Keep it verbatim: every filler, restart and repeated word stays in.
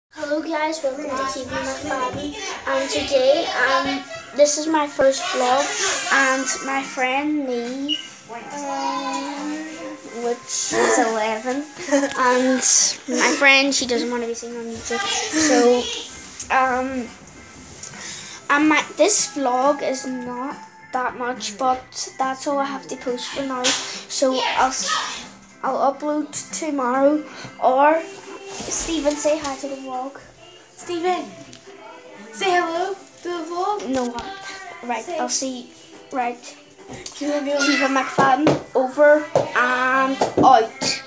Hello guys, welcome to Keeping McFadden, and today um this is my first vlog, and my friend Neve, um, which is eleven, and my friend, she doesn't want to be seen on YouTube, so um and my this vlog is not that much, but that's all I have to post for now. So I'll I'll upload tomorrow. Or Stephen, say hi to the vlog. Stephen, say hello to the vlog. No, right, say. I'll see. Right. Keep McFadden over and out.